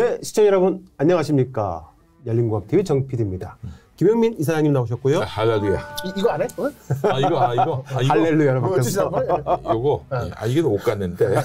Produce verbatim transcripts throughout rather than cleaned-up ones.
네, 시청자 여러분 안녕하십니까. 열린공감티비 정피디입니다. 김영민 이사장님 나오셨고요. 아, 할렐루야. 이, 이거 안 해? 어? 아 이거 아 이거 아, 이거 할렐루야로 뭐 바뀌었어. 요거 아 이게 옷 같는데.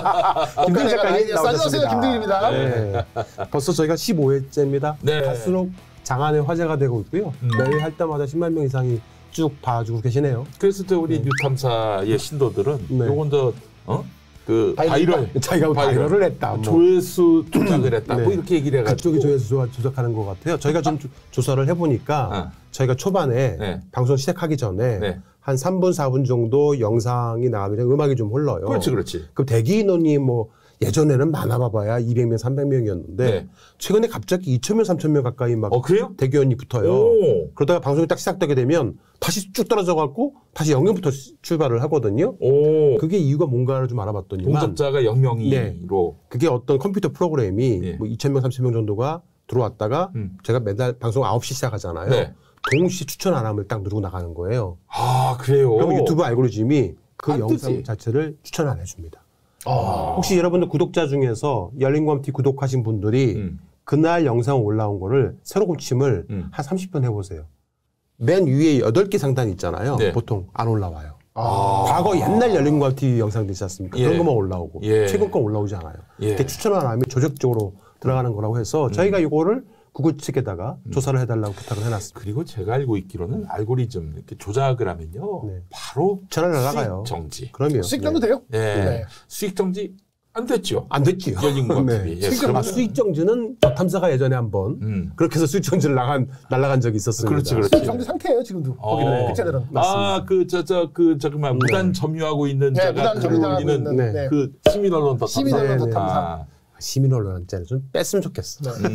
김등일 작가님 안녕하세요. 나오셨습니다. 김등일입니다. 네. 벌써 저희가 십오 회째입니다. 네. 갈수록 장안의 화제가 되고 있고요. 음. 매일 할 때마다 십만 명 이상이 쭉 봐주고 계시네요. 그래서 또 우리 뉴탐사의 신도들은 네. 요건 더 어? 그 바이럴, 자기가 바이럴을 했다. 뭐. 조회수 조작을 했다. 네. 뭐 이렇게 얘기를 해가지고. 그쪽이 조회수 조작하는 것 같아요. 저희가 좀 조- 조사를 해보니까 어. 저희가 초반에 네. 방송 시작하기 전에 네. 한 삼 분, 사 분 정도 영상이 나가면 음악이 좀 흘러요. 그렇지, 그렇지. 그럼 대기 인원이 뭐 예전에는 많아봐봐야 이백 명, 삼백 명이었는데 네. 최근에 갑자기 이천 명, 삼천 명 가까이 막 어 그래요? 대기원이 붙어요. 오. 그러다가 방송이 딱 시작되게 되면 다시 쭉 떨어져 갖고 다시 영 명부터 출발을 하거든요. 오. 그게 이유가 뭔가를 좀 알아봤더니만 동접자가 영 명이로. 네. 그게 어떤 컴퓨터 프로그램이 네. 뭐 이천 명, 삼천 명 정도가 들어왔다가 음. 제가 맨날 방송 아홉 시 시작하잖아요. 네. 동시 추천 알람을 딱 누르고 나가는 거예요. 아 그래요. 그럼 유튜브 알고리즘이 그 안 영상 뜨지. 자체를 추천 안 해줍니다. 아. 혹시 여러분들 구독자 중에서 열린공감티 구독하신 분들이 음. 그날 영상 올라온 거를 새로 고침을 음. 한 삼십 분 해보세요. 맨 위에 여덟 개 상단 있잖아요. 네. 보통 안 올라와요. 아. 과거 옛날 열린공감티 영상들 있지 않습니까? 예. 그런 것만 올라오고 예. 최근 건 올라오지 않아요. 예. 이렇게 추천 알람이 조직적으로 들어가는 거라고 해서 음. 저희가 이거를 구글 측에다가 조사를 해달라고 부탁을 해놨습니다. 그리고 제가 알고 있기로는 알고리즘 이렇게 조작을 하면요. 네. 바로 전화를 나가요. 수익 정지. 그럼요. 수익정도 네. 돼요? 네. 네. 수익 정지 안 됐죠. 안 됐지요. 열린공감티비. 예, 수익, 아, 수익 정지는 탐사가 예전에 한번 음. 그렇게 해서 수익 정지를 나간 날아간 적이 있었습니다. 그렇지, 그렇지. 수익정지 상태예요 지금도. 어. 거기는 그 채널은. 아, 그, 저, 저, 그, 잠깐만, 네. 무단 점유하고 있는 네, 자가 무단 점유하고 들어올리는 있는 네. 네. 그 시민 언론 더 시민 언론 더 네, 네. 탐사. 아, 시민 언론한테는 좀 뺐으면 좋겠어. 네.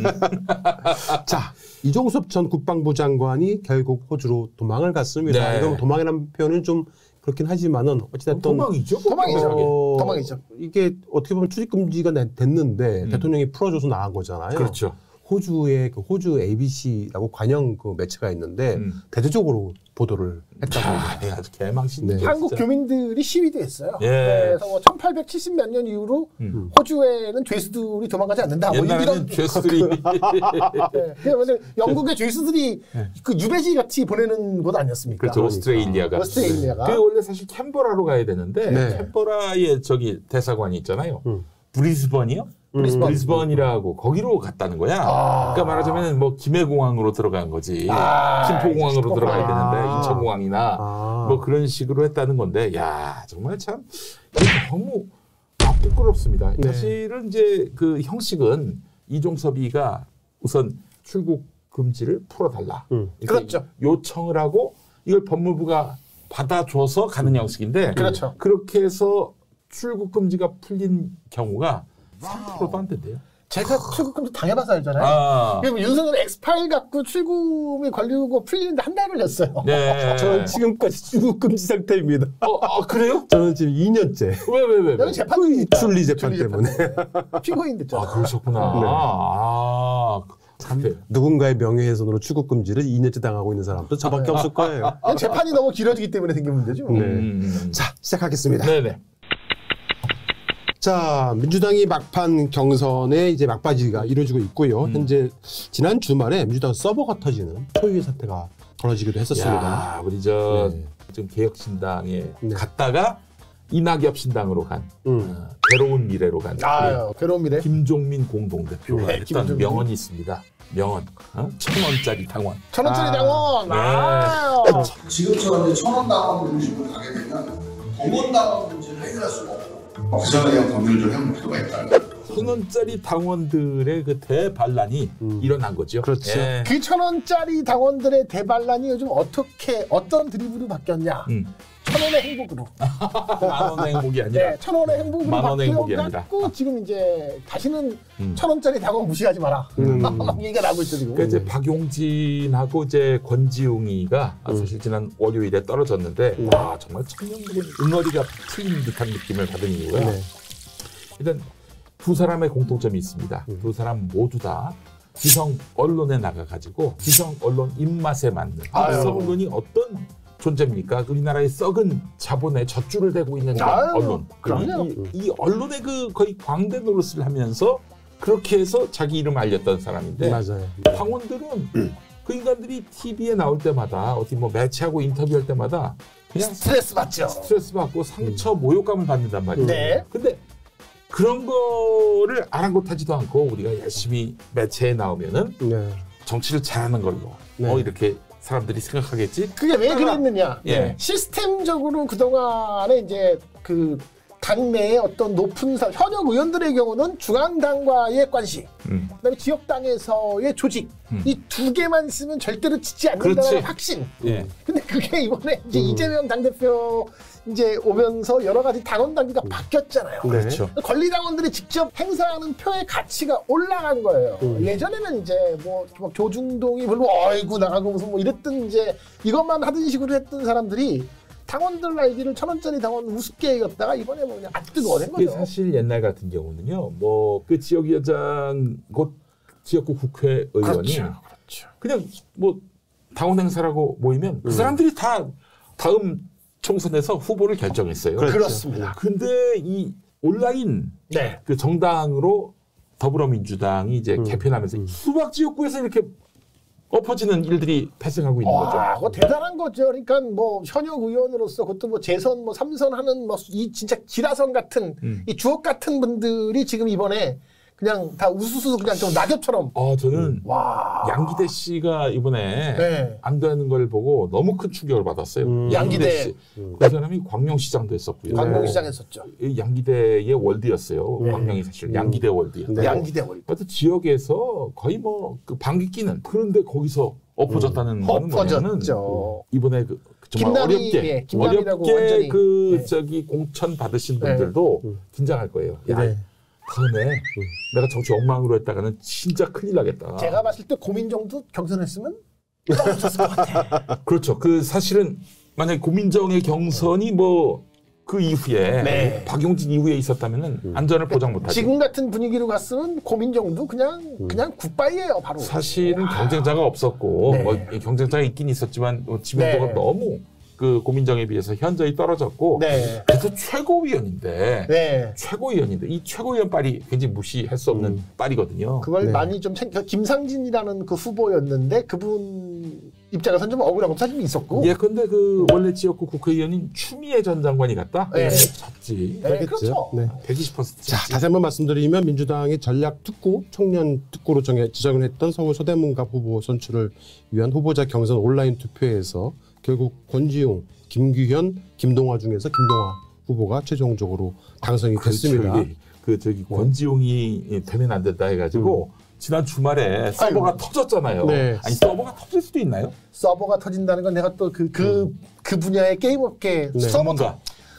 자, 이종섭 전 국방부 장관이 결국 호주로 도망을 갔습니다. 네. 이건 도망이라는 표현은 좀 그렇긴 하지만은 어찌됐든 도망이죠? 도망이죠. 어, 도망이죠. 이게 어떻게 보면 출입 금지가 내- 됐는데 음. 대통령이 풀어줘서 나간 거잖아요. 그렇죠. 호주의 그 호주 에이비씨라고 관영 그 매체가 있는데 음. 대대적으로 보도를 했다고. 아, 네, 아주 개망신. 네. 한국 교민들이 시위도 했어요. 예. 그래서 뭐 천팔백칠십 몇 년 이후로 음. 호주에는 죄수들이 도망가지 않는다. 뭐 옛날에는 이런 죄수들이. 네. 그래서 영국의 죄수들이 그 유배지 같이 보내는 곳 아니었습니까? 그렇죠. 오스트레일리아가. 오스트레일리아가. 그 원래 사실 캔버라로 가야 되는데, 네. 캔버라에 저기 대사관이 있잖아요. 음. 브리스번이요? 브리스번. 브리스번이라고 거기로 갔다는 거야. 아. 그러니까 말하자면 뭐 김해공항으로 들어간 거지. 아, 김포공항으로 김포. 들어가야 되는데 아. 인천공항이나 아. 뭐 그런 식으로 했다는 건데, 야 정말 참 이게 너무 부끄럽습니다. 네. 사실은 이제 그 형식은 이종섭이가 우선 출국 금지를 풀어달라. 음. 이렇게 그렇죠. 요청을 하고 이걸 법무부가 받아줘서 가는 형식인데, 그렇죠. 그렇게 해서 출국 금지가 풀린 경우가 삼 퍼센트도 안 된대요. 제가 출국금지 당해봐서 알잖아요. 아, 그리고 윤석열 엑스파일 갖고 출국이 걸리고 풀리는데 한 달 걸렸어요. 네. 저는 지금까지 출국 금지 상태입니다. 어, 어, 그래요? 저는 지금 이 년째 왜, 왜, 왜? 왜? 여기 재판이 있다. 순리 재판 순리 때문에 피고인 됐잖아. 아, 그러셨구나. 네. 아, 참. 누군가의 명예훼손으로 출국 금지를 이 년째 당하고 있는 사람도 저밖에 없을 거예요. 그냥 재판이 너무 길어지기 때문에 생긴 문제죠. 네. 음. 자, 시작하겠습니다. 네네. 자, 민주당이 막판 경선에 이제 막바지가 이루어지고 있고요. 음. 현재 지난 주말에 민주당 서버가 터지는 초유의 사태가 벌어지기도 했었습니다. 야, 우리 저 네. 지금 개혁신당에 네. 갔다가 이낙엽 신당으로 간 음. 어, 괴로운 미래로 간 아, 괴로운 미래. 김종민 공동대표가 네, 일단 김종민. 명언이 있습니다. 명언. 어? 천 원짜리 당원. 천 원짜리 아, 당원. 네. 아, 지금처럼 이제 천원 당원 문제로 가게 되면 공원 당원 문제를 해결할 수가 없고 부정에 대한 검열을 좀 해볼 필요가 있다는 거예요. 천 원짜리 당원들의 그 대반란이 음. 일어난 거죠. 그렇죠. 예. 그 천 원짜리 당원들의 대반란이 요즘 어떻게 어떤 드립으로 바뀌었냐? 음. 천 원의 행복으로. 만 원의 행복이 아니라. 네, 천 원의 행복으로 만 원의 행복이 바뀌어갖고 지금 이제 다시는 음. 천 원짜리 당원 무시하지 마라. 음. 막 얘기가 나고 있죠 지금. 그러니까 이제 박용진하고 이제 권지웅이가 사실 지난 월요일에 떨어졌는데 음. 와 정말 청년들은 응어리가 틀린 듯한 느낌을 받은 이유가 네. 일단 두 사람의 공통점이 있습니다. 음. 두 사람 모두 다 기성 언론에 나가가지고 기성 언론 입맛에 맞는 아유. 기성 언론이 어떤 존재입니까? 우리나라의 썩은 자본에 젖줄을 대고 있는 그런 아유, 언론. 그럼요. 이, 이 언론의 그 거의 광대 노릇을 하면서 그렇게 해서 자기 이름 알렸던 사람인데 맞아요. 당원들은 그 인간들이 티비에 나올 때마다 어디 뭐 매체하고 인터뷰할 때마다 그냥 스트레스 받죠. 스트레스 받고 상처, 모욕감을 받는단 말이에요. 네. 근데 그런 거를 아랑곳하지도 않고 우리가 열심히 매체에 나오면은 네. 정치를 잘하는 걸로 네. 어 이렇게 사람들이 생각하겠지. 그게 왜 그랬느냐? 예. 시스템적으로 그동안에 이제 그 당내의 어떤 높은 사, 현역 의원들의 경우는 중앙당과의 관시, 음. 그다음에 지역당에서의 조직, 음. 이 두 개만 쓰면 절대로 지지 않는다는 그렇지. 확신. 예. 근데 그게 이번에 이제 음. 이재명 당대표 이제 오면서 여러 가지 당원 단계가 바뀌었잖아요. 네. 그렇죠. 권리당원들이 직접 행사하는 표의 가치가 올라간 거예요. 음. 예전에는 이제 뭐, 뭐 조중동이 별로 어이구 나가고 무슨 뭐 이랬던 이제 이것만 하던 식으로 했던 사람들이 당원들 아이디를 천 원짜리 당원 우습게 얘기했다가 이번에 뭐 그냥 아 뜨거워 된 이게 거죠. 사실 옛날 같은 경우는요. 뭐 그 지역위원장 곧 지역구 국회의원이 그렇죠. 그렇죠. 그냥 뭐 당원 행사라고 모이면 그 음. 사람들이 다 다음 총선에서 후보를 결정했어요. 그렇죠. 그렇습니다. 근데 이 온라인 네. 그 정당으로 더불어민주당이 이제 음. 개편하면서 음. 수박 지역구에서 이렇게 엎어지는 일들이 발생하고 있는 거죠. 와, 그거 대단한 거죠. 그러니까 뭐 현역 의원으로서 그것도 뭐 재선 뭐 삼선 하는 뭐 이 진짜 기라성 같은 음. 이 주옥 같은 분들이 지금 이번에 그냥 다 우수수 그냥 좀 낙엽처럼. 어, 저는 와. 양기대 씨가 이번에 네. 안 되는 걸 보고 너무 큰 충격을 받았어요. 음. 양기대. 씨. 음. 그 사람이 광명시장도 했었고요. 광명시장 했었죠. 이 양기대의 월드였어요. 네. 광명이 사실 음. 양기대 월드였어요. 네. 양기대 월. 하여튼 지역에서 거의 뭐 그 방귀 끼는 그런데 거기서 엎어졌다는 거는 뭐냐면은 엎어졌죠. 이번에 그 정말 김남희, 어렵게 예, 김남희라고 어렵게 완전히, 그 네. 저기 공천 받으신 네. 분들도 음. 긴장할 거예요. 야, 네. 다음에 내가 정치 엉망으로 했다가는 진짜 큰일 나겠다. 제가 봤을 때 고민정도 경선했으면 떨어졌을 것 같아. 그렇죠. 그 사실은 만약 고민정의 경선이 뭐 그 이후에 네. 박용진 이후에 있었다면은 음. 안전을 보장 못하죠. 지금 같은 분위기로 갔으면 고민정도 그냥 그냥 굿바이예요 바로. 사실은 경쟁자가 없었고 네. 뭐 경쟁자가 있긴 있었지만 뭐 지명도가 네. 너무 그 고민정에 비해서 현저히 떨어졌고 네. 그래서 최고위원인데 네. 최고위원인데 이 최고위원 빨이 굉장히 무시할 수 없는 음. 빨이거든요. 그걸 네. 많이 좀 챙겨 김상진이라는 그 후보였는데 그분 입장에서는 좀 억울한 것도 사실 있었고. 예, 근데 그 원래 지역구 국회의원인 추미애 전 장관이 갔다? 네. 졌지. 네, 그렇겠죠. 그렇죠. 네. 백이십 퍼센트. 자, 다시 한번 말씀드리면 민주당의 전략 특구, 청년 특구로 정해 지정을 했던 서울 서대문갑 후보 선출을 위한 후보자 경선 온라인 투표에서 결국 권지용, 김규현, 김동화 중에서 김동화 후보가 최종적으로 당선이 됐습니다. 그렇죠. 이게 그 저기 권지용이 되면 안 된다 해가지고 지난 주말에 서버가 터졌잖아요. 네. 아니 서버가 터질 수도 있나요? 서버가 터진다는 건 내가 또 그 그 그 분야의 게임 업계 네. 서버 전문가.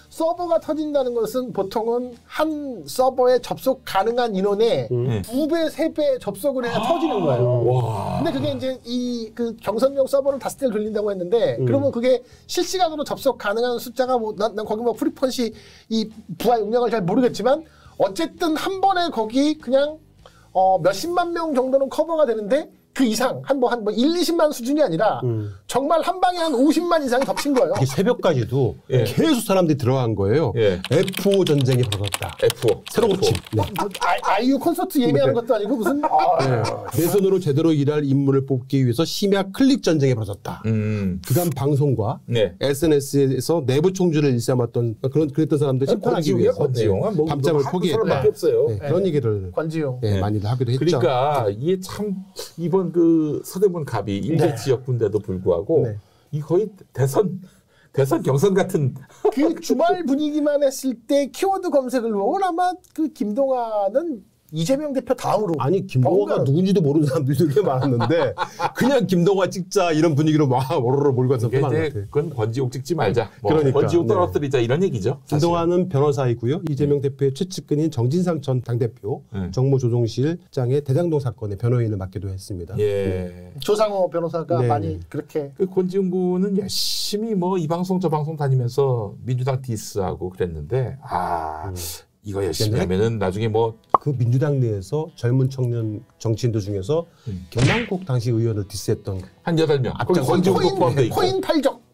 서버가 터진다는 것은 보통은 한 서버에 접속 가능한 인원의 음. 두 배, 세 배 접속을 해야 터지는 거예요. 와. 근데 그게 이제 이 그 경선용 서버를 다섯 대를 돌린다고 했는데 음. 그러면 그게 실시간으로 접속 가능한 숫자가 뭐 난 거기 뭐 프리퀀시 이 부하 용량을 잘 모르겠지만 어쨌든 한 번에 거기 그냥 어 몇십만 명 정도는 커버가 되는데 그 이상 한 뭐 한 뭐 일, 이십만 수준이 아니라 음. 정말 한 방에 한 오십만 이상이 덮친 거예요. 이게 새벽까지도 예. 계속 사람들이 들어간 거예요. 예. 에프오 전쟁이 벌어졌다. 에프오. 새로운 에프오. 칩. 네. 뭐, 아, 아이유 콘서트 예매하는 것도 아니고 무슨 아, 네. 대선으로 제대로 일할 인물을 뽑기 위해서 심야 클릭 전쟁이 벌어졌다. 음. 그간 방송과 네. 에스엔에스에서 내부 총질을 일삼았던 그런 그랬던 사람들 심판하기 권지용이야, 위해서 권지용. 뭐, 밤잠을 뭐 포기했다. 사람밖에 없어요. 네, 그런 얘기를 권지용. 네, 네. 많이들 하기도 했죠. 그러니까 이게 참 이번 그 서대문 갑이 일제 네. 지역군데도 불구하고 네. 이 거의 대선 대선 경선 같은 그 주말 분위기만 했을 때 키워드 검색을 보면 아마 그 김동완은 이재명 대표 다음으로 아니 김동화가 뭔가- 누군지도 모르는 사람들이 되게 많았는데 그냥 김동화 찍자 이런 분위기로 막 오로로 몰고 간 그게 사람들 많은 것 이제 같아요. 그건 권지용 찍지 말자. 뭐 그러니까, 권지용 네. 떨어뜨리자 이런 얘기죠. 사실. 김동화는 변호사이고요. 이재명 대표의 최측근인 정진상 전 당대표 네. 정무조정실장의 대장동 사건의 변호인을 맡기도 했습니다. 예. 조상호 변호사가 네. 많이 그렇게 그 권지용 군은 열심히 뭐 이 방송 저 방송 다니면서 민주당 디스하고 그랬는데 아 이거 열심히 근데 하면은 나중에 뭐 그 민주당 내에서 젊은 청년 정치인들 중에서 음. 경남국 당시 의원을 디스했던 한 여덟 명. 거기 앞장 권지용도 포함돼 코인, 있고. 코인 팔적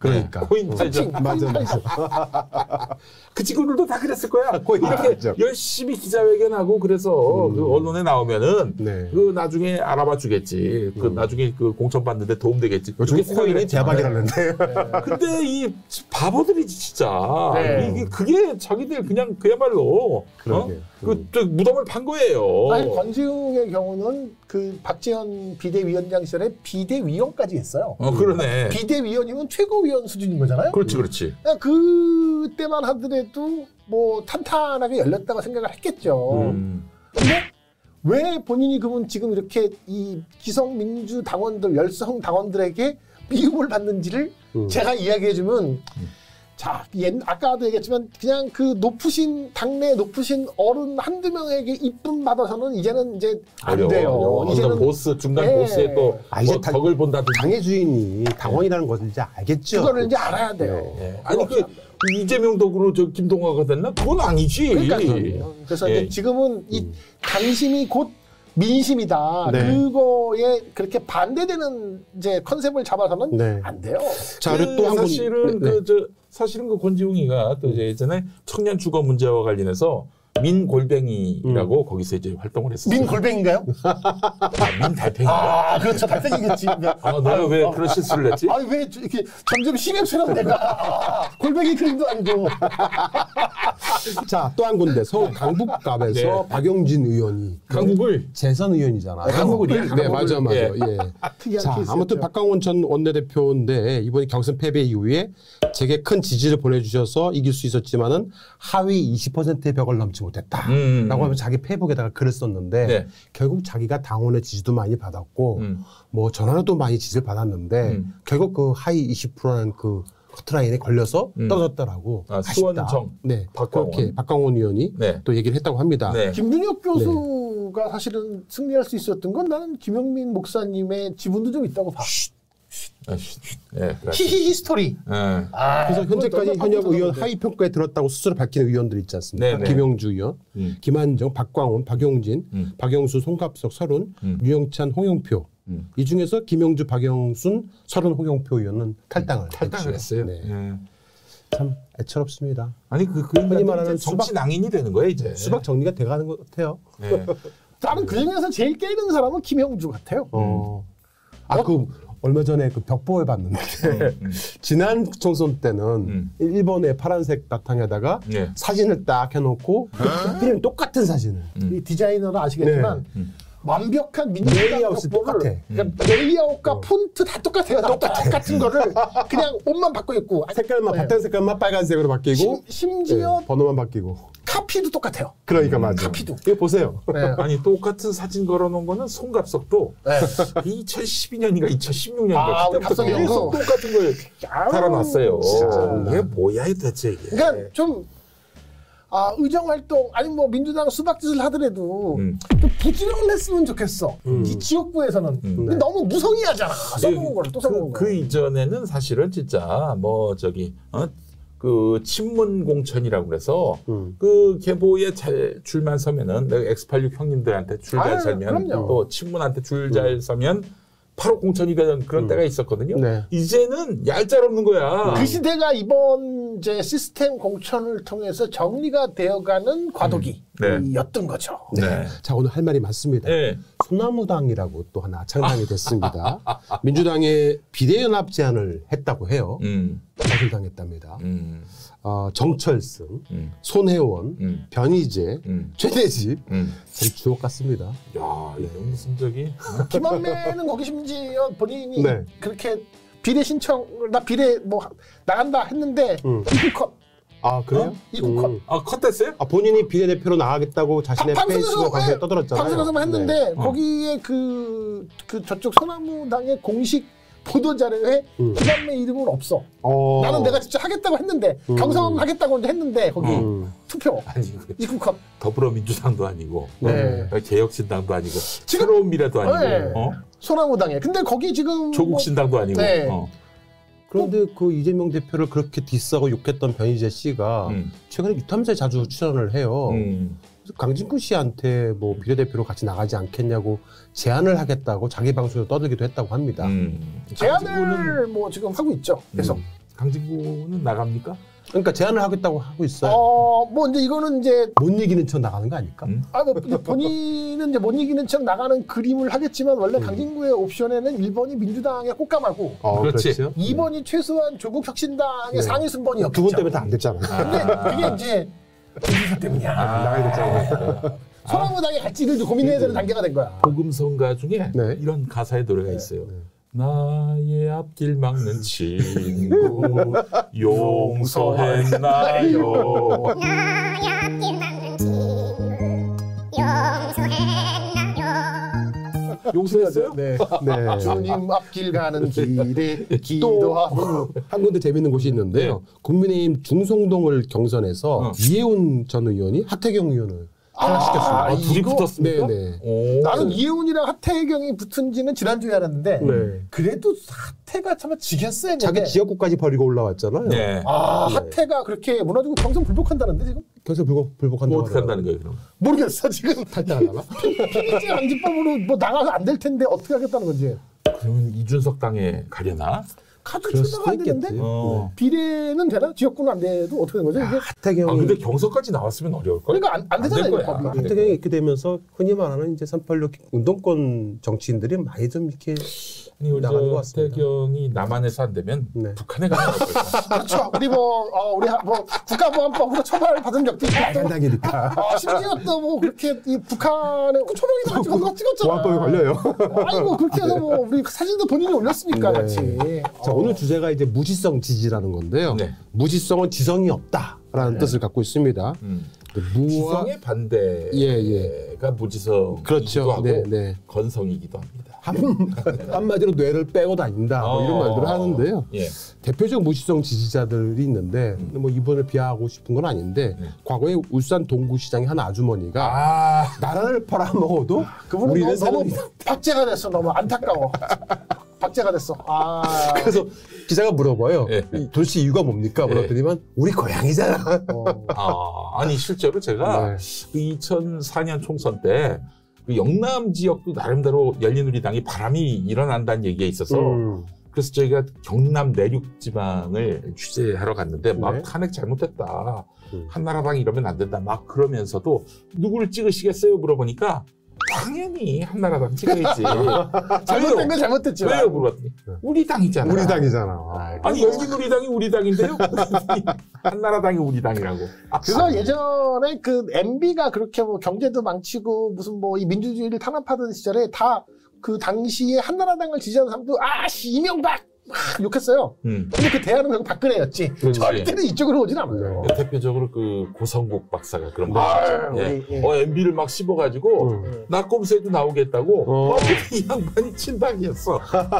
그러니까. 네. 코인 팔죠. 맞아, 맞아. 그 친구들도 다 그랬을 거야. 코인 이렇게 팔죠. 열심히 기자회견하고 그래서 음. 그 언론에 나오면은 네. 그 나중에 알아봐 주겠지. 그 음. 나중에 그 공천 받는데 도움 되겠지. 요즘 이렇게 코인이 생각을 대박이라는데. 했잖아요. 근데 이 바보들이 진짜 네. 이게 그게 자기들 그냥 그야말로 그러게. 어? 그, 저 무덤을 판 거예요. 사실 권지웅의 경우는 그 박지원 비대위원장 시절에 비대위원까지 했어요. 어 그러네. 비대위원이면 최고위원 수준인 거잖아요. 그렇지, 그렇지. 그러니까 그때만 하더라도 뭐 탄탄하게 열렸다고 생각을 했겠죠. 음. 근데 왜 본인이 그러면 지금 이렇게 이 기성민주 당원들, 열성 당원들에게 미움을 받는지를 음. 제가 이야기해주면 자, 옛, 아까도 얘기했지만 그냥 그 높으신 당내 높으신 어른 한두 명에게 이쁨 받아서는 이제는 이제 안 어려워, 돼요. 어려워. 이제는 어떤 보스 중간 네. 보스에 또 아, 이제 뭐 다- 덕을 본다든지. 당의 주인이 당원이라는 것을 이제 알겠죠. 그거를 이제 알아야 돼요. 예. 아니 그 이재명 덕으로 저 김동화가 됐나? 그건 아니지. 그러니까 그래서 예. 이제 지금은 이 당심이 곧 민심이다. 네. 그거에 그렇게 반대되는 이제 컨셉을 잡아서는 네. 안 돼요. 자, 그 그리고 또 한 분. 사실은 네, 네. 그 저 사실은 그 권지웅이가 또 이제 예전에 청년 주거 문제와 관련해서 민 골뱅이라고 음. 거기서 이제 활동을 했었어요. 민 골뱅인가요? 아, 민 달팽이인가? 아, 그렇죠. 달팽이겠지. 아, 내가 왜 그런 실수를 했지? 아니 왜 이렇게 점점 심해처럼 내가 골뱅이 그림도 아니고. 자, 또 한 군데 서울 강북갑에서 네. 박용진 의원이 강북을 재선 의원이잖아요. 강북을이야? 네, 맞아, 맞아. 예. 예. 특이한 자, 케이스였죠. 아무튼 박강원 전 원내대표인데 이번에 경선 패배 이후에 제게 큰 지지를 보내주셔서 이길 수 있었지만은 하위 이십 퍼센트의 벽을 넘지 못했다. 음. 라고 하면서 자기 페이북에다가 글을 썼는데 네. 결국 자기가 당원의 지지도 많이 받았고 음. 뭐 전화로도 많이 지지를 받았는데 음. 결국 그 하위 이십 퍼센트라는 그 커트라인에 걸려서 음. 떨어졌다라고. 아, 아쉽다. 수원청 네, 박광원. 그렇게 박광원 의원이 네. 또 얘기를 했다고 합니다. 네. 김준혁 교수가 사실은 승리할 수 있었던 건 나는 김영민 목사님의 지분도 좀 있다고 봐. 아, 쉿. 예, 그래. 히히히 스토리. 예. 아, 그래서 현재까지 그건 현역 너무 의원 깜깜한데. 하위 평가에 들었다고 스스로 밝히는 의원들 있지 않습니까? 네, 네. 김영주 의원, 음. 김한정, 박광원, 박용진, 음. 박영수, 송갑석, 서른, 음. 유영찬, 홍영표. 음. 이 중에서 김영주, 박영순, 서른, 홍영표 의원은 탈당을 탈당을 했죠. 했어요. 네. 예. 참 애처롭습니다. 아니 그, 그 흔히 인간은 말하는 이제 정치 낭인이 되는 거예요 이제. 수박 정리가 돼가는 것 같아요. 예. 나는 그 중에서 제일 깨는 사람은 김영주 같아요. 어. 아, 그 얼마 전에 그 벽보에 봤는데 음. 지난 총선 때는 음. 일본의 파란색 바탕에다가 예. 사진을 딱 해놓고 하필이면 똑같은 사진을 음. 이 디자이너는 아시겠지만 네. 음. 완벽한 민주당 레이아웃이 벽보를 똑같아. 그러니까 레이아웃과 어. 폰트 다 똑같아요. 똑같아. 똑같은 거를 그냥 옷만 바꿔 입고 색깔만 네. 바탕 색깔만 빨간색으로 바뀌고 심, 심지어 네, 번호만 바뀌고 카피도 똑같아요. 그러니까 맞아. 카피도. 이거 보세요. 네. 아니 똑같은 사진 걸어놓은 거는 송갑석도 네. 이천십이 년인가 이천십육 년인가 아, 우리 갑석이 형도. 계속 똑같은 걸 아우, 달아놨어요. 진짜. 이게 뭐야 이 대체 이게. 그러니까 좀 아, 의정 활동 아니 뭐 민주당 수박짓을 하더라도 음. 좀 부지런을 했으면 좋겠어. 이 지역구에서는 음. 근데 너무 무성의하잖아. 써먹은 거를 또 써먹은 그, 거. 그 이전에는 사실은 진짜 뭐 저기 어? 그 친문 공천이라고 그래서 음. 그 계보에 잘 줄만 서면은 내가 엑스팔육 형님들한테 줄 잘 아유, 서면 그럼요. 또 친문한테 줄 잘 서면 바로 공천이 되는 그런 음. 때가 있었거든요. 네. 이제는 얄짤없는 거야. 그 시대가 이번 이제 시스템 공천을 통해서 정리가 되어가는 과도기였던 거죠. 네. 자, 오늘 할 말이 많습니다. 네. 소나무당이라고 또 하나 창당이 됐습니다. 민주당의 비대연합 제안을 했다고 해요. 음. 거절당했답니다. 음. 어, 정철승, 음. 손혜원, 음. 변희재, 음. 최대집 음. 참 주옥 같습니다. 야, 이거 무슨 저기 김한매는 거기 심지어 본인이 네. 그렇게 비례 신청을 나 비례 뭐 나간다 했는데 음. 이국컷 아, 그래요? 어? 이국컷. 음. 아, 컷됐어요? 아, 본인이 비례대표로 나가겠다고 자신의 페이스북 방송에 예, 떠들었잖아요. 방송에서만 했는데 네. 어. 거기에 그, 그 저쪽 소나무당의 공식 보도 자료에 음. 김한매 이름은 없어. 어. 나는 내가 직접 하겠다고 했는데 음. 경선 하겠다고 했는데 거기 음. 투표 아니 그 이국컷. 더불어민주당도 아니고 네. 어, 개혁신당도 아니고 새로운 미래도 아니고 네. 어? 소나무당에. 근데 거기 지금 조국신당도 아니고 네. 어. 그런데 그 이재명 대표를 그렇게 디스하고 욕했던 변희재 씨가 음. 최근에 유탐사에 자주 출연을 해요. 음. 그래서 강진구 씨한테 뭐 비례대표로 같이 나가지 않겠냐고 제안을 하겠다고 자기 방송에서 떠들기도 했다고 합니다. 음. 제안을 뭐 지금 하고 있죠. 계속. 음. 강진구는 나갑니까? 그러니까 제안을 하겠다고 하고 있어요. 어, 뭐 이제 이거는 이제 못 이기는 척 나가는 거 아닐까? 음? 아, 뭐 본인은 이제 못 이기는 척 나가는 그림을 하겠지만 원래 음. 강진구의 옵션에는 일 번이 민주당의 꽃감하고 어, 그렇지. 그렇죠. 이 번이 최소한 조국혁신당의 네. 상위 순번이었죠. 두 분 때문에 다 안 됐잖아. 근데 그게 이제 김기현 때문이야. 아, 나가야 됐잖아. 소나무당에 갈지를 고민해야 되는 단계가 된 거야. 복음성가 중에 네. 이런 가사의 노래가 네. 있어요. 나의 앞길 막는 친구 용서했나요? 나의 앞길 막는 친구 용서했나요? 용서했어요? 네. 네. 주님 앞길 가는 길에 기도하고 한 군데 재밌는 곳이 있는데요. 국민의힘 중송동을 경선해서 어. 이해운 전 의원이 하태경 의원을 탈락시켰습니다. 아, 둘이 이거- 붙었습니까? 네네. 오. 나는 이해운이랑 하태경이 붙은지는 지난주에 알았는데 네. 그래도 하태가 참 지겠어 했는데 자기 지역구까지 버리고 올라왔잖아요. 네. 아 네. 하태가 그렇게 무너지고 경선 불복한다는데 지금? 그래서 불복, 불복한다고 뭐 어떻게 한다는 거예요, 그럼? 모르겠어 지금 탈당하려나? 피의자 방지법으로 뭐 나가서 안 될 텐데 어떻게 하겠다는 건지 그러면 이준석 당에 가려나? 카드 그럴 출마가 안 수도 되는데 있겠지. 어. 비례는 되나? 지역구는 안 돼도 어떻게 되는 거죠 이게? 하태경이 아, 근데 경선까지 나왔으면 어려울 걸? 그러니까 안, 안 되잖아요 될 이거 거야. 법이. 하태경이 이렇게 되면서 흔히 말하는 이제 삼팔육 운동권 정치인들이 많이 좀 이렇게 아니, 우리 나가는 저 것 같습니다. 하태경이 남한에서 안 되면 네. 북한에 가는 거죠. 그렇죠. 우리 뭐 어, 우리 하- 뭐 국가보안법으로 처벌 받은 적도 있고 또, 빨간당이니까 아, 심지어 또 뭐 그렇게 이 북한에 그 초명이도 같이 거기서 찍었잖아. 보안법에 걸려요. 아이고 그렇게 해서 뭐 우리 사진도 본인이 올렸으니까 네. 같이. 자, 어. 오늘 주제가 이제 무지성 지지라는 건데요. 네. 무지성은 지성이 없다라는 뜻을 갖고 있습니다. 음. 무와 지성의 반대가 예, 예. 무지성이기도 그렇죠. 하고 네, 네. 건성이기도 합니다. 한, 한마디로 뇌를 빼고 다닌다 뭐 이런 어. 말들을 하는데요. 예. 대표적 무지성 지지자들이 있는데 뭐 이분을 비하하고 싶은 건 아닌데 네. 과거에 울산 동구시장의 한 아주머니가 아, 나라를 팔아먹어도 그분은 우리는 너무, 너무 사람이다. 박제가 됐어. 너무 안타까워. 박제가 됐어. 아. 그래서 기자가 물어봐요. 예. 이 도대체 이유가 뭡니까? 예. 물었더니만 우리 고향이잖아. 어. 아, 아니 실제로 제가 네. 그 이천사 년 총선 때 그 영남 지역도 나름대로 열린우리당이 바람이 일어난다는 얘기가 있어서 음. 그래서 저희가 경남 내륙 지방을 취재하러 갔는데 막 네. 탄핵 잘못했다. 음. 한나라당 이러면 안 된다. 막 그러면서도 누구를 찍으시겠어요? 물어보니까 당연히 한나라당 찍어야지. 잘못된 건 잘못됐지만. 왜요? 물어봤더니 우리 당이잖아. 우리 당이잖아. 아니 열린우리당이 우리 당인데요? 한나라당이 우리 당이라고. 아, 그거 예전에 그 엠비가 그렇게 뭐 경제도 망치고 무슨 뭐 이 민주주의를 탄압하던 시절에 다 그 당시에 한나라당을 지지하는 사람도 아씨 이명박 막 욕했어요. 음. 근데 그 대안은 결국 박근혜였지. 그렇지. 절대로 이쪽으로 오진 않아요. 대표적으로 그 고성국 박사가 그런 거 아, 있죠. 예. 우리, 예. 어, 엠비를 막 씹어가지고 음. 낙검수에도 나오겠다고 어. 어, 이 양반이 친당이었어.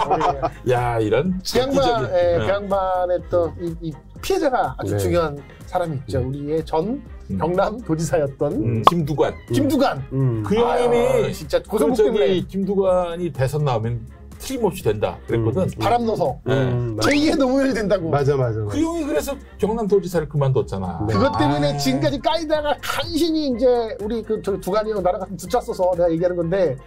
야 이런 그 양반, 획기적인, 예, 어. 그 양반의 또 이, 이 피해자가 아주 네. 중요한 사람이 있죠. 우리의 전 음. 경남 도지사였던 음, 김두관. 김두관. 음. 그 형님이 아유, 진짜 그 고성국 때문에 저기 김두관이 대선 나오면 틀림없이 된다 그랬거든. 음. 바람 넣어서 예. 음, 맞아. 제이의 노무현이 된다고. 맞아 맞아. 그 맞아. 형이 그래서 경남도지사를 그만뒀잖아. 네. 그것 때문에 아. 지금까지 까이다가 간신히 이제 우리 그 저기 두관이 형 나랑 같은 붙였어서 내가 얘기하는 건데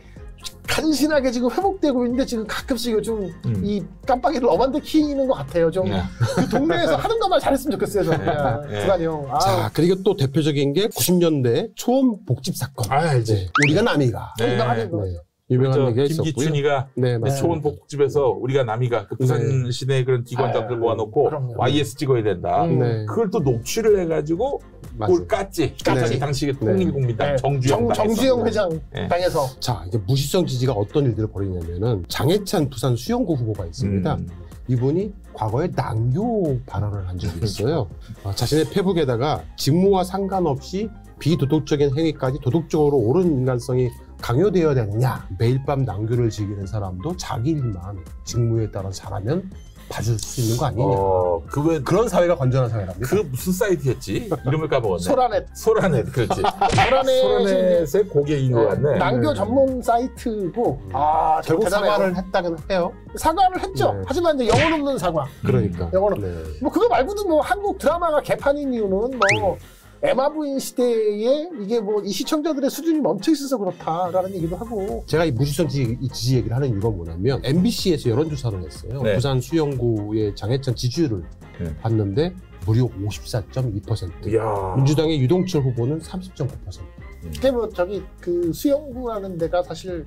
간신하게 지금 회복되고 있는데 지금 가끔씩 요즘 음. 이 깜빡이를 엄한데 키는 것 같아요. 좀 네. 그 동네에서 하는 것만 잘했으면 좋겠어요. 저는 네. 두관이 형. 아, 자 그리고 또 대표적인 게 구십 년대 초원 복집 사건. 아 알지. 네. 우리가 남이가. 네. 유명하죠. 네. 유명한 저 얘기가 있었고요. 김기춘이가 네, 맞습니다. 초원복집에서 우리가 남이가 그 부산 시내 그런 기관장들 아유, 모아놓고 그럼요. 와이에스 찍어야 된다. 음. 네. 그걸 또 녹취를 해가지고 맞아요. 그걸 깠지. 깠지. 깠지. 당시 통일국민당 네. 정주영 정, 당에서. 정주영 회장 네. 당에서 자 이제 무지성 지지가 어떤 일들을 벌이냐면은 장해찬 부산 수영구 후보가 있습니다. 음. 이분이 과거에 낭교 발언을 한 적이 있어요. 어, 자신의 페북에다가 직무와 상관없이 비도덕적인 행위까지 도덕적으로 옳은 인간성이 강요되어야 되느냐. 매일 밤 낭교를 즐기는 사람도 자기 일만 직무에 따라 잘하면 봐줄 수 있는 거 아니냐. 어, 그거 그런 사회가 건전한 사회랍니다. 그 무슨 사이트였지? 이름을 까먹었네. 소라넷 소라넷, 그렇지. 소라넷 소라넷의 고객인 것 같네. 낭교 네. 전문 사이트고 아 결국 대단해요. 사과를 했다긴 해요. 사과를 했죠. 네. 하지만 이제 영혼 없는 사과. 그러니까. 영어로. 네. 뭐 그거 말고도 뭐 한국 드라마가 개판인 이유는 뭐 에마 부인 시대에 이게 뭐 이 시청자들의 수준이 멈춰 있어서 그렇다라는 얘기도 하고. 제가 이 무지성 지지, 이 지지 얘기를 하는 이유가 뭐냐면 엠비씨에서 여론조사를 했어요. 네. 부산 수영구의 장해찬 지지율을 네. 봤는데 무려 오십사 점 이 퍼센트. 이야. 민주당의 유동철 후보는 삼십 점 구 퍼센트. 그게 뭐 저기 그 수영구라는 데가 사실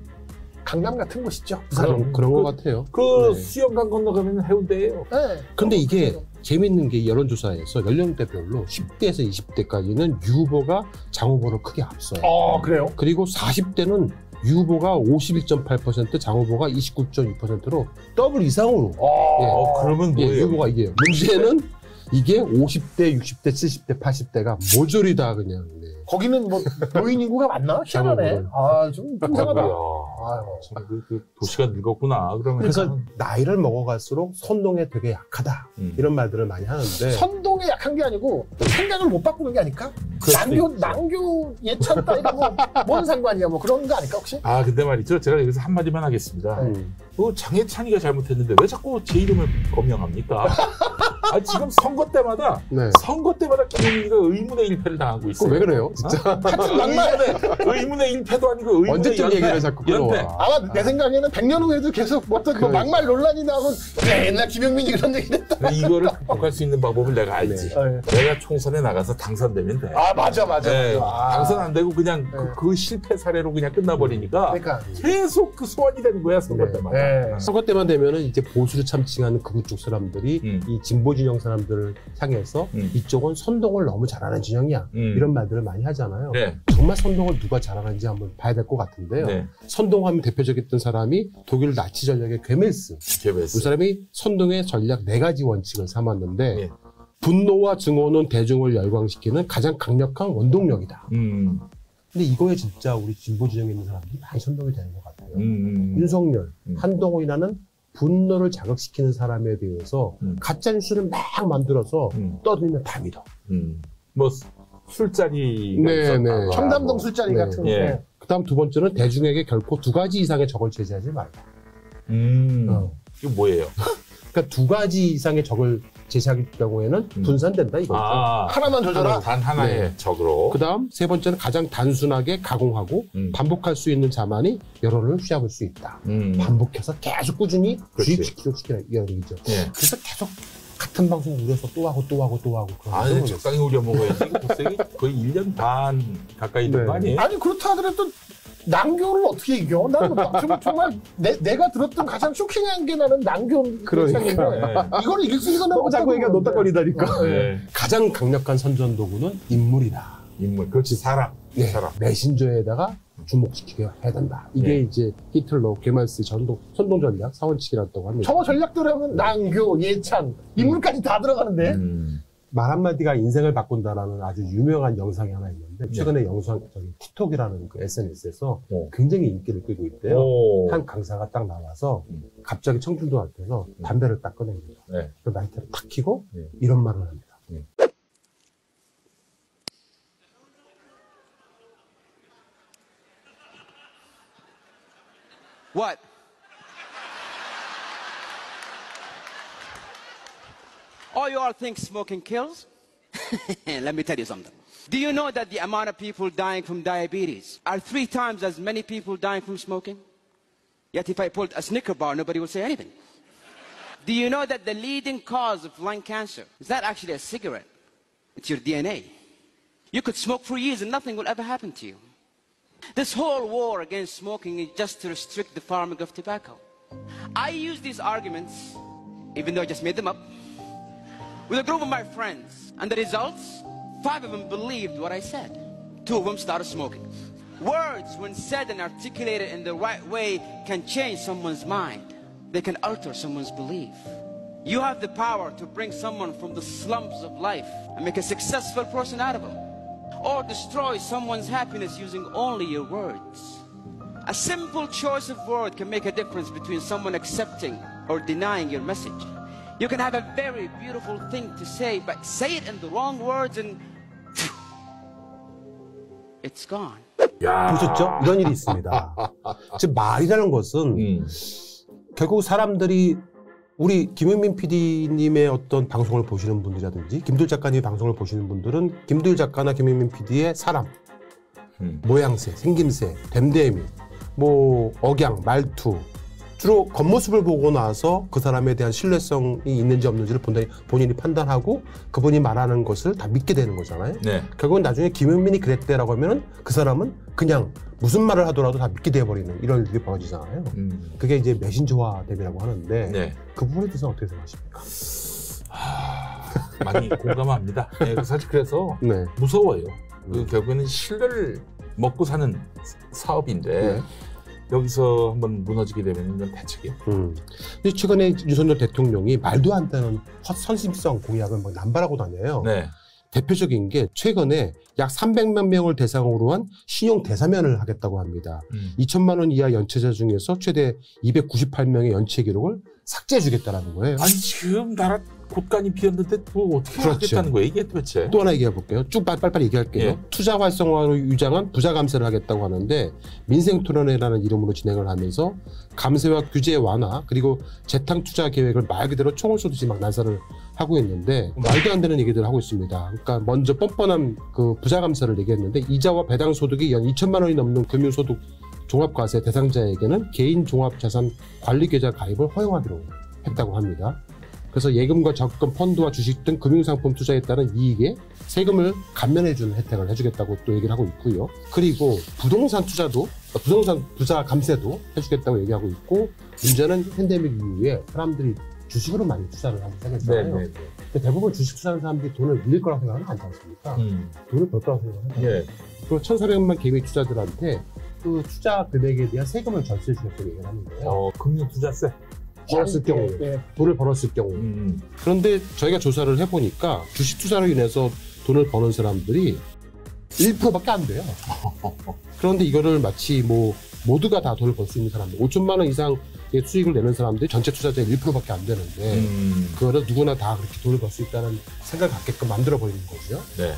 강남 같은 곳이죠. 그런, 그런 그, 것 같아요. 그 네. 수영강 건너가면 해운대예요. 네. 근데 이게 재밌는 게 여론조사에서 연령대별로 십 대에서 이십 대까지는 유 후보가 장 후보를 크게 앞서요. 어 그래요? 그리고 사십 대는 유 후보가 오십일 점 팔 퍼센트, 장 후보가 이십구 점 이 퍼센트로 더블 이상으로 어, 예. 어, 그러면 예, 뭐예요? 유 후보가 이게요. 문제는 이게 오십 대, 육십 대, 칠십 대, 팔십 대가 모조리 다 그냥 네. 거기는 뭐 노인 인구가 많나? 희한하네. 아좀 이상하다. 아유, 참, 그, 그 도시가 늙었구나. 그러면 그래서 나이를 먹어갈수록 선동에 되게 약하다 음. 이런 말들을 많이 하는데 선동에 약한 게 아니고 생각을 못 바꾸는 게 아닐까? 그럴 수도 남교 있죠. 남교 예찬 따위가 뭐뭔 상관이야? 뭐 그런 거 아닐까 혹시? 아 근데 말이죠. 제가 여기서 한마디만 하겠습니다. 음. 그 장해찬이가 잘못했는데 왜 자꾸 제 이름을 검명합니까? 아 지금 선거 때마다 네. 선거 때마다 김용민이가 의문의 일패를 당하고 있어요. 왜 그래요? 진짜 같은 막말. 의문의, 의문의 일패도 아니고 의문의 언제쯤 연패. 얘기를 자꾸 끌어와. 연패. 아마 내 생각에는 백 년 후에도 계속 뭐 어떤 뭐 그래. 막말 논란이 나고 그래 옛날 김용민이 그런 얘기 했다. 근데 이거를 극복할 수 있는 방법을 내가 알지. 네. 내가 총선에 나가서 당선되면 돼. 아 맞아 맞아. 네, 맞아. 아. 당선 안 되고 그냥 네. 그, 그 실패 사례로 그냥 끝나버리니까 그러니까. 계속 그 소환이 되는 거야 선거 네. 때마다. 네. 선거 때만 되면은 이제 보수를 참칭하는 극우 쪽 사람들이 음. 이 진보 진영 사람들을 향해서 음. 이쪽은 선동을 너무 잘하는 진영이야 음. 이런 말들을 많이 하잖아요. 네. 정말 선동을 누가 잘하는지 한번 봐야 될 것 같은데요. 네. 선동하면 대표적이었던 사람이 독일 나치 전략의 괴멜스. 개베스. 이 사람이 선동의 전략 네 가지 원칙을 삼았는데 네. 분노와 증오는 대중을 열광시키는 가장 강력한 원동력이다. 음. 근데 이거에 진짜 우리 진보 진영에 있는 사람들이 많이 선동이 되는 것 같아요. 음. 윤석열, 음. 한동훈이라는 분노를 자극시키는 사람에 대해서 음. 가짜뉴스를 막 만들어서 음. 떠들면 다 믿어. 음. 뭐 술자리가 네, 있었다가 네. 청담동 뭐. 술자리 네. 같은. 예. 네. 그 다음 두 번째는 대중에게 결코 두 가지 이상의 적을 제시하지 말라. 음. 어. 이거 뭐예요? 그러니까 두 가지 이상의 적을 제시할 경우에는 음. 분산된다 이거죠. 아, 하나만 줘줘라. 단 하나의 네. 적으로. 그 다음 세 번째는 가장 단순하게 가공하고 음. 반복할 수 있는 자만이 여론을 휘잡을 수 있다. 음. 반복해서 계속 꾸준히 그렇지. 주입시키고 시키는 이런 얘기죠. 예. 그래서 계속 같은 방송 우려서 또 하고 또 하고 또 하고 그런 아, 거죠. 적당히 우려 먹어야지. 이거 벌써 이게 거의 일 년 반 가까이 된 네. 거 아니에요? 아니 그렇다 하더라도 남교를 어떻게 이겨? 나는 막 좀- 정말 내, 내가 들었던 가장 쇼킹한 게 나는 남교 그러니까. 현상인데 네. 이걸 이길 수 있는 너무 자꾸 얘기가 노딱거리다니까. 네. 가장 강력한 선전 도구는 인물이다. 인물. 그렇지, 사람. 네. 사람. 메신저에다가 주목시키게 해야 된다. 이게 네. 이제 히틀러, 게말스 전동, 선동 전략, 사원칙이라고 합니다. 저거 전략들 하면 남교, 예찬 인물까지 다 들어가는데 음. 말 한마디가 인생을 바꾼다라는 아주 유명한 영상이 하나 있는데 네. 최근에 영상 저기 틱톡이라는 그 에스엔에스에서 오. 굉장히 인기를 끌고 있대요. 오. 한 강사가 딱 나와서 음. 갑자기 청중도 앞에서 음. 담배를 딱 꺼냅니다. 네. 그 라이터를 탁 켜고 네. 이런 말을 합니다. 네. What? Oh, you all think smoking kills? Let me tell you something. Do you know that the amount of people dying from diabetes are three times as many people dying from smoking? Yet if I pulled a Snicker bar, nobody would say anything. Do you know that the leading cause of lung cancer is not actually a cigarette? It's your D N A. You could smoke for years and nothing will ever happen to you. This whole war against smoking is just to restrict the farming of tobacco. I use these arguments, even though I just made them up, with a group of my friends. And the results? Five of them believed what I said. Two of them started smoking. Words, when said and articulated in the right way, can change someone's mind. They can alter someone's belief. You have the power to bring someone from the slums of life and make a successful person out of them. Or destroy someone's happiness using only your words. A simple choice of word can make a difference between someone accepting or denying your message. You can have a very beautiful thing to say, but say it in the wrong words and it's gone. 야. 보셨죠? 이런 일이 있습니다. 즉 말이라는 것은 음. 결국 사람들이 우리 김용민 피디님의 어떤 방송을 보시는 분들이라든지 김두일 작가님의 방송을 보시는 분들은 김두일 작가나 김용민 피디의 사람, 음. 모양새, 생김새, 댐댐이, 뭐 억양, 말투 주로 겉모습을 보고 나서 그 사람에 대한 신뢰성이 있는지 없는지를 본인이, 본인이 판단하고 그분이 말하는 것을 다 믿게 되는 거잖아요. 네. 결국은 나중에 김용민이 그랬대라고 하면은 그 사람은 그냥 무슨 말을 하더라도 다 믿게 돼버리는 이런 일이 벌어지잖아요. 음. 그게 이제 메신저화됨이라고 하는데 네. 그 부분에 대해서 어떻게 생각하십니까? 하... 많이 공감합니다. 네, 사실 그래서 네. 무서워요. 음. 그 결국에는 신뢰를 먹고 사는 사업인데 네. 여기서 한번 무너지게 되면 이건 대책이에요. 음. 최근에 윤석열 대통령이 말도 안 되는 선심성 공약을 막 남발하고 다녀요. 네. 대표적인 게 최근에 약 삼백만 명을 대상으로 한 신용 대사면을 하겠다고 합니다. 음. 이천만 원 이하 연체자 중에서 최대 이백구십팔 명의 연체 기록을 삭제해 주겠다는 거예요. 아니 지금 나라 곳간이 비었는데 뭐 어떻게 그렇죠. 하겠다는 거예요 이게 도대체. 또 하나 얘기해 볼게요. 쭉 빨리빨리 얘기할게요. 예. 투자 활성화로 유장한 부자 감세를 하겠다고 하는데 민생토론회라는 이름으로 진행을 하면서 감세와 규제 완화 그리고 재탕 투자 계획을 말 그대로 총을 쏘듯이 막 난사를 하고 있는데 말도 안 되는 얘기들을 하고 있습니다. 그러니까 먼저 뻔뻔한 그 부자 감세를 얘기했는데 이자와 배당 소득이 연 이천만 원이 넘는 금융소득 종합과세 대상자에게는 개인 종합자산 관리계좌 가입을 허용하기로 했다고 합니다. 그래서 예금과 적금, 펀드와 주식 등 금융상품 투자에 따른 이익에 세금을 감면해주는 혜택을 해주겠다고 또 얘기를 하고 있고요. 그리고 부동산 투자도, 부동산 부자 감세도 해주겠다고 얘기하고 있고 문제는 팬데믹 이후에 사람들이 주식으로 많이 투자를 하기 시작했잖아요. 네, 네, 네. 대부분 주식 투자하는 사람들이 돈을 잃을 거라고 생각하는 않지 않습니까? 음. 돈을 벌 거라고 생각하는 거예요. 네. 그리고 천사백만 개미 투자들한테 그 투자 금액에 대한 세금을 절세해 주겠다고 얘기를 하는 거예요. 어, 금융투자세? 벌었을 네, 경우, 네. 돈을 벌었을 경우. 음. 그런데 저희가 조사를 해보니까 주식 투자로 인해서 돈을 버는 사람들이 일 퍼센트밖에 안 돼요. 그런데 이거를 마치 뭐 모두가 다 돈을 벌 수 있는 사람들, 오천만 원 이상의 수익을 내는 사람들이 전체 투자자의 일 퍼센트밖에 안 되는데 음. 그거를 누구나 다 그렇게 돈을 벌 수 있다는 생각을 갖게끔 만들어버리는 거죠. 네.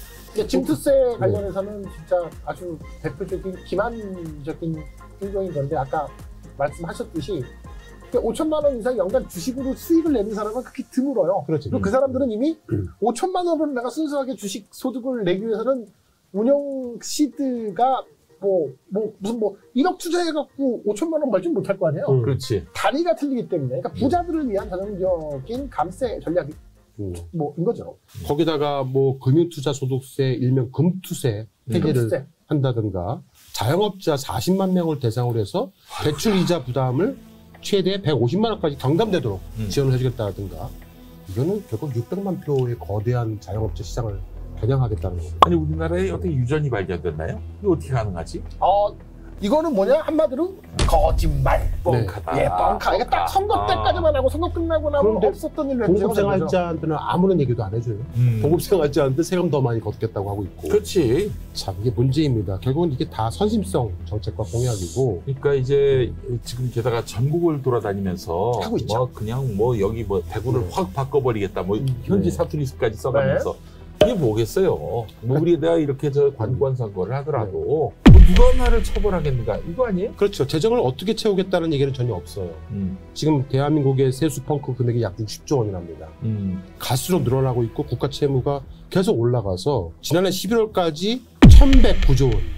징투세 관련해서는 진짜 아주 대표적인 기만적인 행동인 건데 아까 말씀하셨듯이 오천만 원 이상 연간 주식으로 수익을 내는 사람은 그렇게 드물어요. 그렇지. 그리고 그 사람들은 이미 음. 오천만 원으로 내가 순수하게 주식 소득을 내기 위해서는 운영 시드가 뭐, 뭐, 무슨 뭐, 일억 투자해갖고 오천만 원 벌지 못할 거 아니에요? 음. 그렇지. 단위가 틀리기 때문에. 그러니까 부자들을 위한 전형적인 감세 전략이 음. 뭐인 거죠. 거기다가 뭐 금융투자 소득세 일명 금투세 폐지를 금투세. 한다든가 자영업자 사십만 명을 대상으로 해서 대출 이자 부담을 최대 백오십만 원까지 경감되도록 음. 지원을 해주겠다든가 이거는 결국 육백만 표의 거대한 자영업자 시장을 겨냥하겠다는 거죠. 아니 우리나라에 어떻게 유전이 발견됐나요? 이거 어떻게 가능하지? 어 이거는 뭐냐 한마디로 거짓말. 뻥카다. 네. 예, 뻥카. 이게 딱 선거 때까지만 하고 선거 끝나고 나면 없었던 일을 봉급생활자한테는 아무런 얘기도 안 해줘요. 음. 봉급생활자한테 세금 더 많이 걷겠다고 하고 있고. 그렇지. 참 이게 문제입니다. 결국은 이게 다 선심성 정책과 공약이고. 그러니까 이제 지금 게다가 전국을 돌아다니면서 하고 있죠. 뭐 그냥 뭐 여기 뭐 대구를 네. 확 바꿔버리겠다. 뭐 현지 네. 사투리까지 써가면서. 네. 이게 뭐겠어요. 뭐 우리가 이렇게 저 관권 선거를 하더라도 뭐 누가 나를 처벌하겠는가 이거 아니에요? 그렇죠. 재정을 어떻게 채우겠다는 얘기는 전혀 없어요. 음. 지금 대한민국의 세수 펑크 금액이 약 육십조 원이랍니다. 음. 갈수록 늘어나고 있고 국가 채무가 계속 올라가서 지난해 십일월까지 천백구조 원.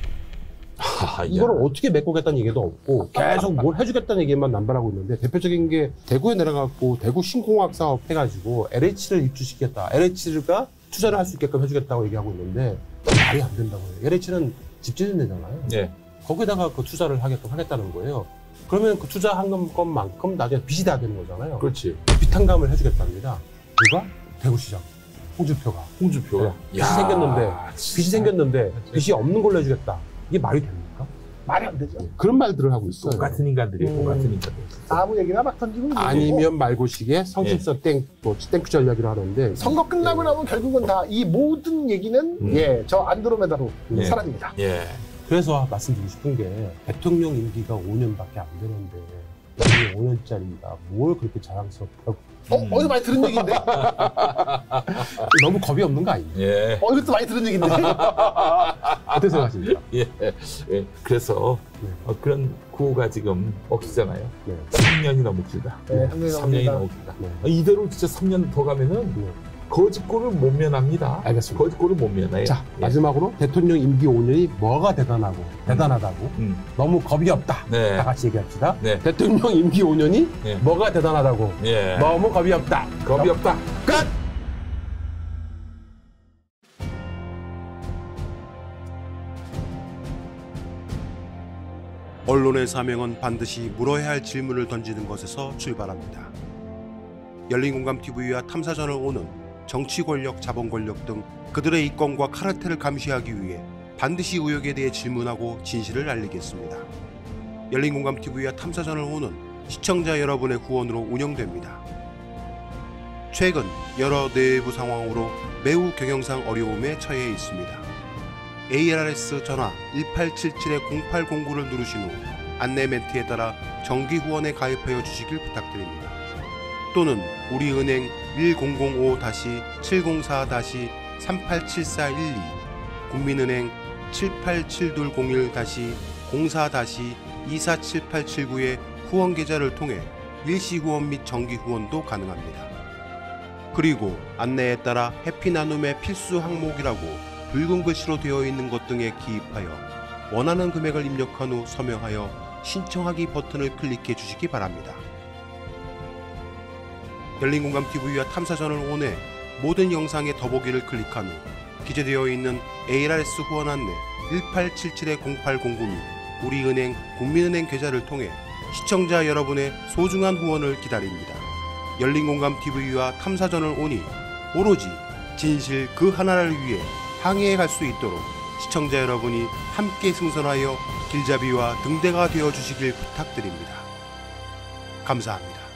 아, 이걸 어떻게 메꾸겠다는 얘기도 없고 계속 뭘 해주겠다는 얘기만 남발하고 있는데 대표적인 게 대구에 내려가고 대구 신공학 사업 해가지고 엘에이치를 입주시키겠다. 엘에이치가 투자를 할 수 있게끔 해주겠다고 얘기하고 있는데 말이 안 된다고 해요. 엘에이치는 집 짓는 데잖아요. 네. 거기다가 그 투자를 하게끔 하겠다는 거예요. 그러면 그 투자한 것만큼 나중에 빚이 다 되는 거잖아요. 그렇지. 빚탕감을 해주겠답니다. 누가? 대구시장. 홍준표가. 홍준표가. 네. 빚이 생겼는데 빚이 생겼는데 빚이 없는 걸로 해주겠다. 이게 말이 됩니까? 말이 안 되죠. 그런 말들을 하고 있어요. 똑같은 인간들이에요. 음. 똑같은 인간들. 아무 얘기나 막 던지고 아니면 말고식의 성실성 네. 땡, 뭐 땡크 전략이라 하는데 선거 끝나고 나면 결국은 다 이 모든 얘기는 음. 예, 저 안드로메다로 네. 사라집니다. 예. 그래서 말씀드리고 싶은 게 대통령 임기가 오 년밖에 안 되는데 오 년짜리가 뭘 그렇게 자랑스럽다고. 어? 어디서 많이 들은 얘기인데? 너무 겁이 없는 거 아니에요? 예. 어디서 많이 들은 얘기인데? 어떻게 생각하십니까? 예. 예. 그래서 네. 어, 그런 구호가 지금 먹히잖아요. 네. 삼 년이 너무 길다. 네, 삼 년이 삼 년이 넘습니다. 너무 길다. 네. 어, 이대로 진짜 삼 년 더 가면은 네. 거짓골을 못 면합니다. 알겠습니다. 거짓골을 못 면해요. 자, 예. 마지막으로 대통령 임기 오 년이 뭐가 대단하고 대단하다고 음. 너무 겁이 없다. 네. 다 같이 얘기합시다. 네. 대통령 임기 오 년이 네. 뭐가 대단하다고 예. 너무 겁이 없다. 겁이 없다. 끝! 언론의 사명은 반드시 물어야 할 질문을 던지는 것에서 출발합니다. 열린공감티비와 탐사전을 오는 정치 권력, 자본 권력 등 그들의 이권과 카르텔을 감시하기 위해 반드시 의혹에 대해 질문하고 진실을 알리겠습니다. 열린공감티비와 탐사전을 오는 시청자 여러분의 후원으로 운영됩니다. 최근 여러 내부 상황으로 매우 경영상 어려움에 처해 있습니다. 에이알에스 전화 일팔칠칠 공팔공구를 누르신 후 안내 멘트에 따라 정기 후원에 가입하여 주시길 부탁드립니다. 또는 우리은행 일공공오 칠공사 삼팔칠사일이, 국민은행 칠팔칠이공일 공사 이사칠팔칠구의 후원 계좌를 통해 일시 후원 및 정기 후원도 가능합니다. 그리고 안내에 따라 해피나눔의 필수 항목이라고 붉은 글씨로 되어 있는 것 등에 기입하여 원하는 금액을 입력한 후 서명하여 신청하기 버튼을 클릭해 주시기 바랍니다. 열린공감티비와 탐사전을 온해 모든 영상의 더보기를 클릭한 후 기재되어 있는 에이알에스 후원 안내 일팔칠칠 공팔공구 및 우리은행 국민은행 계좌를 통해 시청자 여러분의 소중한 후원을 기다립니다. 열린공감티비와 탐사전을 오니 오로지 진실 그 하나를 위해 항해에 갈 수 있도록 시청자 여러분이 함께 승선하여 길잡이와 등대가 되어 주시길 부탁드립니다. 감사합니다.